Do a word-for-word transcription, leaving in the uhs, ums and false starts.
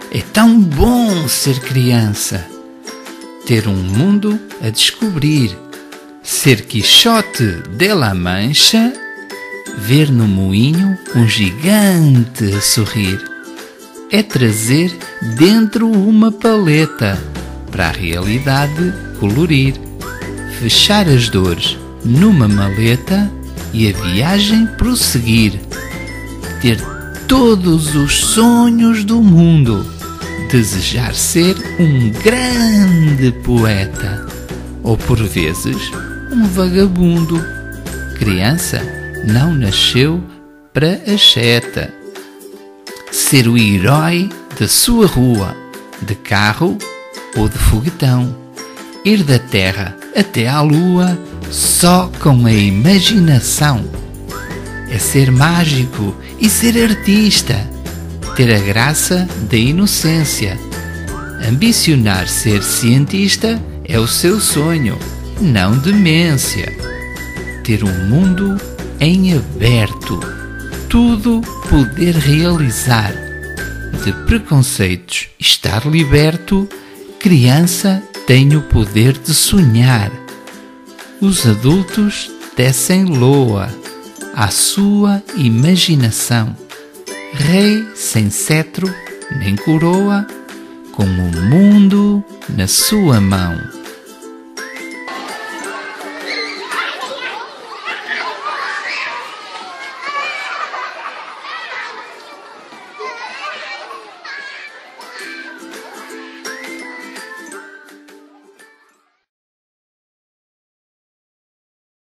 É tão bom ser criança, ter um mundo a descobrir, ser Quixote de la Mancha, ver no moinho um gigante a sorrir. É trazer dentro uma paleta para a realidade colorir, fechar as dores numa maleta e a viagem prosseguir, ter todos os sonhos do mundo, desejar ser um grande poeta, ou por vezes um vagabundo. Criança não nasceu para a cheta. Ser o herói da sua rua, de carro ou de foguetão. Ir da terra até à lua só com a imaginação. É ser mágico e ser artista, ter a graça da inocência. Ambicionar ser cientista é o seu sonho, não demência. Ter um mundo em aberto, tudo poder realizar. De preconceitos estar liberto, criança tem o poder de sonhar. Os adultos descem loa à sua imaginação. Rei sem cetro nem coroa, com o mundo na sua mão.